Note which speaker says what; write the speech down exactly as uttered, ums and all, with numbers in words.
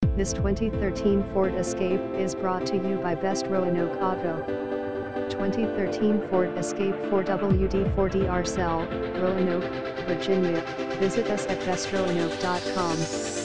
Speaker 1: This twenty thirteen Ford Escape is brought to you by Best Roanoke Auto. twenty thirteen Ford Escape four W D four D R Cell, Roanoke, Virginia. Visit us at best roanoke dot com.